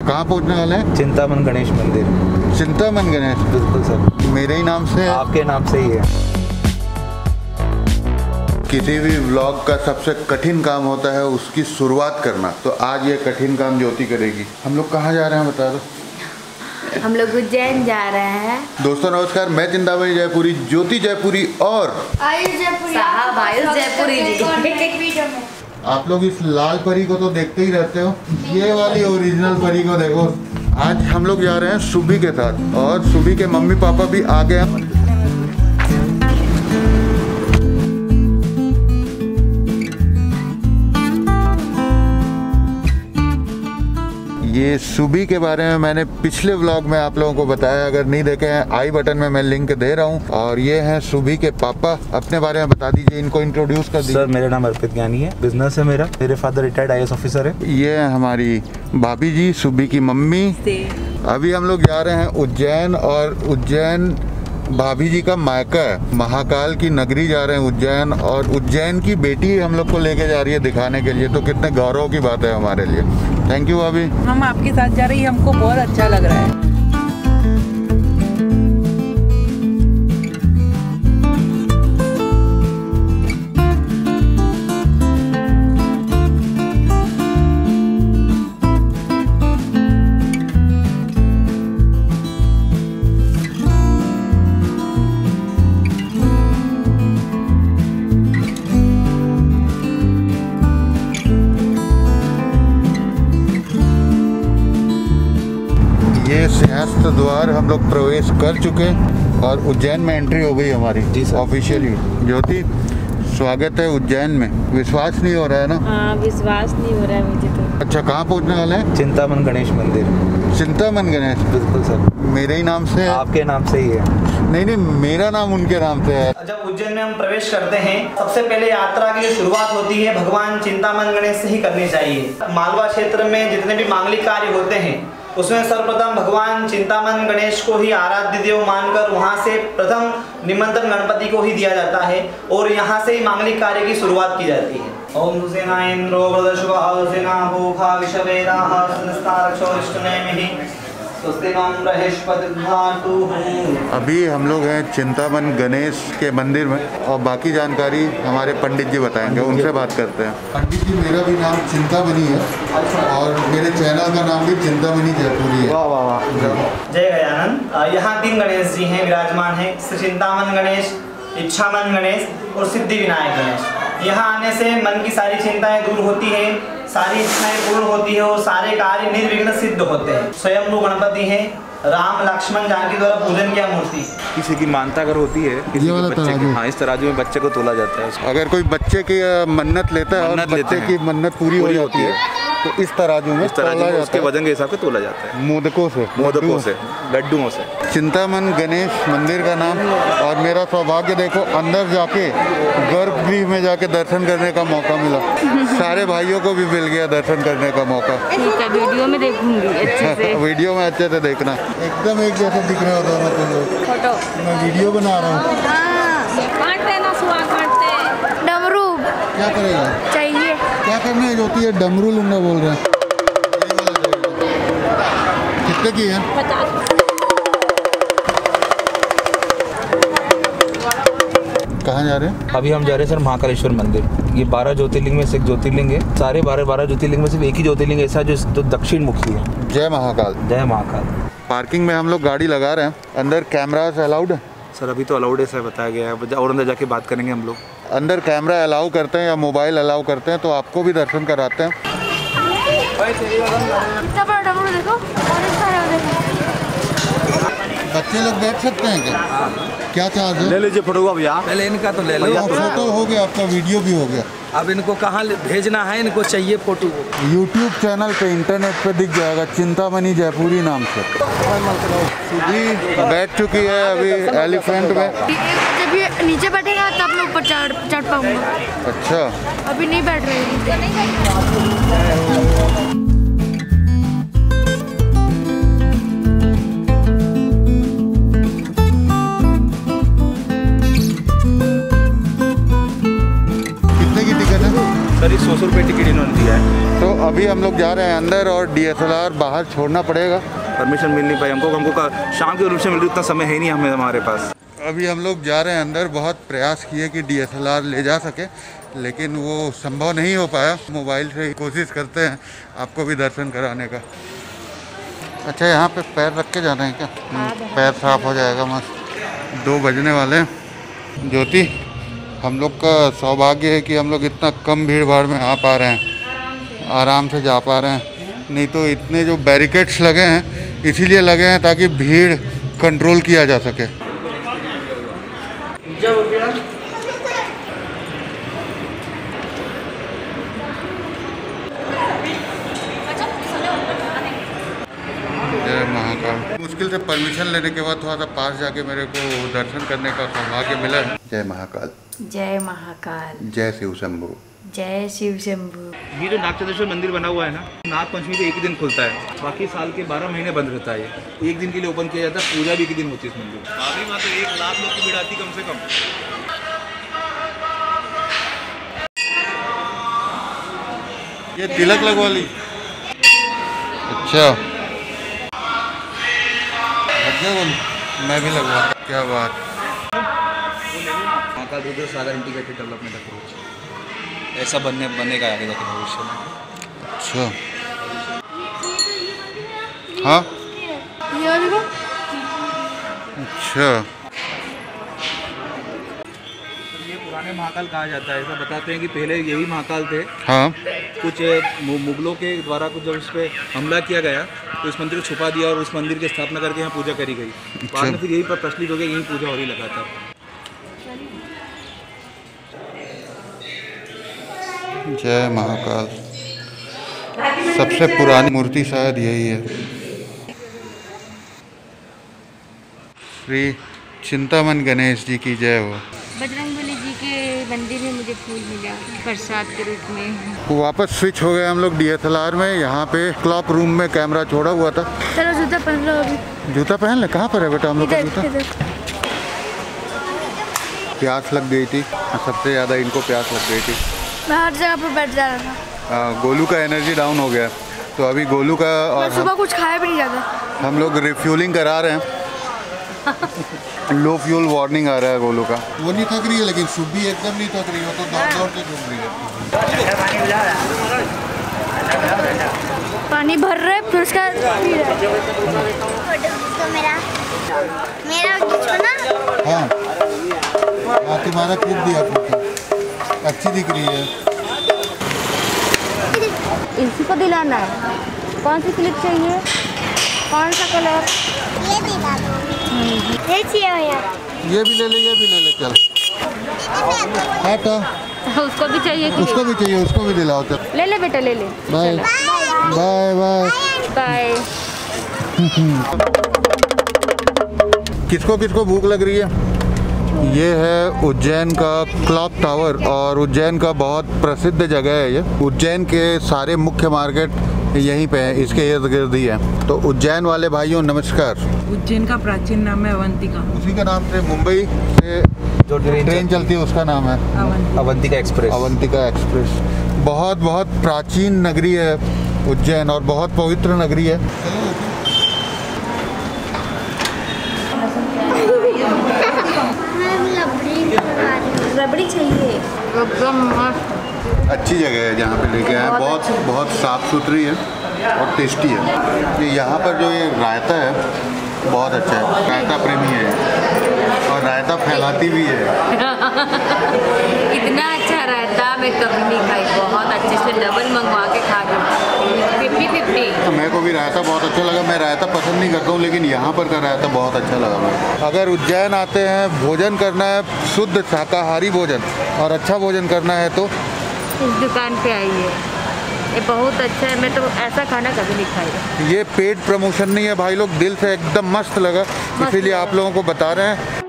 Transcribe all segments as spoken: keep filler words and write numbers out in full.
कहाँ पहुँचने वाले हैं? चिंतामन गणेश मंदिर। चिंतामन गणेश? बिल्कुल सर, मेरे ही नाम से? आपके नाम से ही है। किसी भी व्लॉग का सबसे कठिन काम होता है उसकी शुरुआत करना, तो आज ये कठिन काम ज्योति करेगी। हम लोग कहाँ जा रहे हैं बता दो? हम लोग उज्जैन जा रहे हैं। दोस्तों नमस्कार, मैं चिंतामणि जयपुरी, ज्योति जयपुरी और आयुष जयपुरी साहब, आयुष जयपुरी जी। आप लोग इस लाल परी को तो देखते ही रहते हो, ये वाली ओरिजिनल परी को देखो। आज हम लोग जा रहे हैं सुबी के साथ, और सुबी के मम्मी पापा भी आ गए हैं। ये सुबी के बारे में मैंने पिछले व्लॉग में आप लोगों को बताया, अगर नहीं देखे हैं आई बटन में मैं लिंक दे रहा हूँ। और ये हैं सुबी के पापा, अपने बारे में बता दीजिए, इनको इंट्रोड्यूस कर दीजिए। सर मेरा नाम अर्पित ज्ञानी है, बिजनेस है मेरा, मेरे father retired I A S officer है। ये है हमारी भाभी जी, सुबी की मम्मी। अभी हम लोग जा रहे हैं उज्जैन, और उज्जैन भाभी जी का मायका है, महाकाल की नगरी जा रहे हैं उज्जैन, और उज्जैन की बेटी हम लोग को लेके जा रही है दिखाने के लिए, तो कितने गौरव की बात है हमारे लिए। थैंक यू भाभी। हम आपके साथ जा रही है, हमको बहुत अच्छा लग रहा है। ये सिंहस्थ द्वार हम लोग प्रवेश कर चुके, और उज्जैन में एंट्री हो गई हमारी जी सर, ऑफिशियली। ज्योति स्वागत है उज्जैन में। विश्वास नहीं हो रहा है ना? हाँ, विश्वास नहीं हो रहा है मुझे तो। अच्छा, कहाँ पहुँचने वाले हैं? चिंतामन गणेश मंदिर। चिंतामन गणेश? बिल्कुल सर, मेरे ही नाम से? आपके नाम से ही है। नहीं नहीं, मेरा नाम उनके नाम से है। जब उज्जैन में हम प्रवेश करते हैं, सबसे पहले यात्रा की जो शुरुआत होती है भगवान चिंतामन गणेश से ही करनी चाहिए। मालवा क्षेत्र में जितने भी मांगलिक कार्य होते हैं उसमें सर्वप्रथम भगवान चिंतामन गणेश को ही आराध्य देव मानकर वहां से प्रथम निमंत्रण गणपति को ही दिया जाता है, और यहाँ से ही मांगलिक कार्य की शुरुआत की जाती है। ओम सेना इंद्रो वृद्धशुभः सेना भूखा विषवेदाः संस्तारक्षोरिष्टनेमिः स्वस्तिनाम बृहस्पतिर्धातु। अभी हम लोग हैं चिंतामन गणेश के मंदिर में, और बाकी जानकारी हमारे पंडित जी बताएंगे, उनसे बात करते हैं। पंडित जी, मेरा भी नाम चिंतामणि है, और मेरे चैनल का नाम भी चिंतामणि जयपुरी है। वाह वाह वाह, जय गजानन। यहाँ तीन गणेश जी हैं, विराजमान हैं, श्री चिंतामन गणेश, इच्छामन गणेश और सिद्धि विनायक गणेश। यहाँ आने से मन की सारी चिंताएं दूर होती है, सारी इच्छाएं पूर्ण होती है, और सारे कार्य निर्विघ्न सिद्ध होते हैं। स्वयं गणपति हैं, राम लक्ष्मण जानकी द्वारा पूजन किया मूर्ति। किसी की मानता अगर होती है, किसी ये वाला के बच्चे तराजू? की, हाँ, इस तराजू में बच्चे को तोला जाता है उसको। अगर कोई बच्चे की अ, मन्नत लेता है और मन्नत लेते बच्चे हैं, की मन्नत पूरी हो पूरी जाती होती है, तो इस तराजू में इस तराजू तोला में जाता उसके है। वजन के हिसाब से तोला जाता है, मोदकों से, मोदकों से, लड्डुओं से। चिंतामन गणेश मंदिर का नाम। और मेरा सौभाग्य देखो, अंदर जाके गर्भगृह में जाके दर्शन करने का मौका मिला। सारे भाइयों को भी मिल गया दर्शन करने का मौका। ठीक है, वीडियो में देखूंगी अच्छे से। वीडियो में अच्छे से देखना, एकदम एक जैसे दिख रहे हो दोनों तुम लोग। फोटो मैं वीडियो बना रहा हूँ। काटते ना, सुहा काटते। डमरू क्या करेगा? चाहिए। क्या करना है ज्योति? ये डमरू लूंगा बोल रहे हैं। कितने की है? पचास। कहाँ जा रहे हैं? अभी हम जा रहे हैं सर महाकालेश्वर मंदिर। ये बारह ज्योतिर्लिंग में से एक ज्योतिर्लिंग है। सारे बारह बारह ज्योतिर्लिंग में सिर्फ एक ही ज्योतिर्लिंग ऐसा जो जो दक्षिण मुखी है। जय महाकाल। जय महाकाल। पार्किंग में हम लोग गाड़ी लगा रहे हैं, अंदर कैमरास अलाउड है? सर अभी तो अलाउड है सर, बताया गया है, और अंदर जाके बात करेंगे हम लोग। अंदर कैमरा अलाउ करते हैं या मोबाइल अलाउ करते हैं, तो आपको भी दर्शन कराते हैं। कितना बड़ा डमरू देखो, और इस तरह देखो। बच्चे लोग बैठ सकते हैं क्या? क्या चार्ज है? ले लीजिए फोटो भैया। पहले इनका तो ले लो। फोटो हो गया आपका, वीडियो भी हो गया। अब इनको कहाँ ले- भेजना है, इनको चाहिए फोटो। यूट्यूब चैनल पे, इंटरनेट पे दिख जाएगा, चिंतामणि जयपुरी नाम से। सुबी बैठ चुकी है अभी एलिफेंट में। जब ये नीचे बैठेगा तब मैं ऊपर चढ़ चढ़ पाऊंगा। अच्छा, अभी नहीं बैठ रही। कितने की टिकट है? सर ये सौ सौ रुपये टिकट इन्होंने दिया है। तो अभी हम हम लोग जा रहे हैं अंदर और डी एस एल आर बाहर छोड़ना पड़ेगा। परमिशन मिल नहीं पाई हमको हमको का शाम की परमिशन मिल रही, उतना समय है नहीं हमें हमारे पास। अभी हम लोग जा रहे हैं अंदर, बहुत प्रयास किए कि डी एस एल आर ले जा सके, लेकिन वो संभव नहीं हो पाया। मोबाइल से ही कोशिश करते हैं आपको भी दर्शन कराने का। अच्छा, यहाँ पे पैर रख के जाना है क्या? पैर साफ हो जाएगा मस्त। दो बजने वाले हैं। ज्योति, हम लोग का सौभाग्य है कि हम लोग इतना कम भीड़ भाड़ में आ पा रहे हैं, आराम से जा पा रहे हैं। नहीं तो इतने जो बैरिकेड्स लगे हैं इसीलिए लगे हैं ताकि भीड़ कंट्रोल किया जा सके। जय महाकाल। मुश्किल से परमिशन लेने के बाद थोड़ा सा पास जाके मेरे को दर्शन करने का सौभाग्य मिला है। जय महाकाल। जय महाकाल। जय शिव शंभु। जय शिव शंभु। ये जो नागचंद्रेश्वर मंदिर बना हुआ है ना, नाग पंचमी पे एक ही दिन खुलता है, बाकी साल के बारह महीने बंद रहता है। ये एक दिन के लिए ओपन किया जाता है, पूजा भी एक ही दिन होती है इस मंदिर। अभी वहाँ तो एक लाख लोग की भीड़ आती कम से कम। ये तिलक लगवा ली। अच्छा, मैं भी लगवा। क्या बात। Mahakal Rudra Sagar integrated development approach ऐसा बनने बनेगा आगे जाके भविष्य में। अच्छा, हाँ, ये देखो। अच्छा, ये पुराने महाकाल कहा जाता है। ऐसा बताते हैं कि पहले यही महाकाल थे। हाँ, कुछ मुगलों के द्वारा कुछ जब इस पर हमला किया गया तो इस मंदिर को छुपा दिया और उस मंदिर की स्थापना करके यहाँ पूजा करी गई। बाद में फिर यही पर प्रचलित हो गया, यही पूजा हो रही लगातार। जय महाकाल। सबसे पुरानी मूर्ति शायद यही है। श्री चिंतामन गणेश जी की जय हो। बजरंगबली जी के मंदिर में मुझे फूल मिला प्रसाद के रूप में। वापस स्विच हो गए हम लोग डी एस एल आर में। यहाँ पे क्लॉक रूम में कैमरा छोड़ा हुआ था। चलो जूता पहन लो अभी। जूता पहन ले। कहाँ पर है बेटा हम लोग का जूता? प्यास लग गई थी, सबसे ज़्यादा इनको प्यास लग गई थी। मैं हर जगह पर बैठ जा रहा था। आ, गोलू का एनर्जी डाउन हो गया तो अभी गोलू का और सुबह कुछ खाया भी नहीं जाता। हम लोग रिफ्यूलिंग करा रहे हैं। लो फ्यूल वार्निंग आ रहा है गोलू का। वो नहीं थक रही है, लेकिन सुबह एकदम नहीं थक रही हो तो दौड़ दौड़ के घूम रही है। पानी भर रहे फिर उसका मेरा मेरा ना। हाँ हाँ, तुम्हारा क्लिप दिया फोटो अच्छी दिख रही है। इसी को दिलाना है। कौन सी क्लिप चाहिए? कौन सा कलर? ये दिला दो। ये चाहिए भैया। ये भी ले ले, ये भी ले ले। चल हटा। उसको भी चाहिए कि उसको भी चाहिए, उसको भी दिलाओ। चल ले ले बेटा, ले ले। Bye bye bye bye. किसको किसको भूख लग रही है? ये है उज्जैन का क्लॉक टावर और उज्जैन का बहुत प्रसिद्ध जगह है ये। उज्जैन के सारे मुख्य मार्केट यहीं पे है, इसके इर्द गिर्द ही है। तो उज्जैन वाले भाइयों नमस्कार। उज्जैन का प्राचीन नाम है अवंतिका। उसी का नाम से मुंबई से जो ट्रेन चलती है उसका नाम है अवंतिका एक्सप्रेस। अवंतिका एक्सप्रेस। बहुत बहुत प्राचीन नगरी है उज्जैन और बहुत पवित्र नगरी है। रबड़ी चाहिए एकदम मस्त। अच्छी जगह है जहाँ पे लेके आए। बहुत बहुत साफ़ सुथरी है और टेस्टी है। ये यहाँ पर जो ये रायता है बहुत अच्छा है। रायता प्रेमी है और रायता फैलाती भी है। इतना अच्छा रायता मैं कभी नहीं खाई। बहुत अच्छे से डबल मंगवा के खा गई। Fifty fifty. तो मेरे को भी रायता बहुत अच्छा लगा। मैं रायता पसंद नहीं करता हूँ, लेकिन यहाँ पर का रायता बहुत अच्छा लगा मुझे। अगर उज्जैन आते हैं, भोजन करना है शुद्ध शाकाहारी भोजन और अच्छा भोजन करना है तो इस दुकान पे आइए। ये बहुत अच्छा है। मैं तो ऐसा खाना कभी नहीं खाई। ये पेड प्रमोशन नहीं है भाई लोग, दिल से एकदम मस्त लगा, इसीलिए आप लोगों को बता रहे हैं।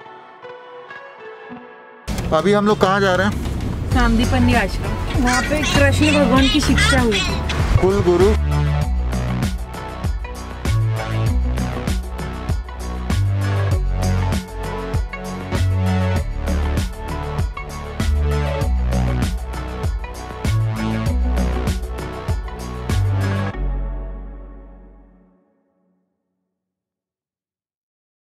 अभी हम लोग कहाँ जा रहे हैं? चांदीपन्नी आश्रम। वहाँ पे कृष्ण भगवान की शिक्षा हुई थी। कुल गुरु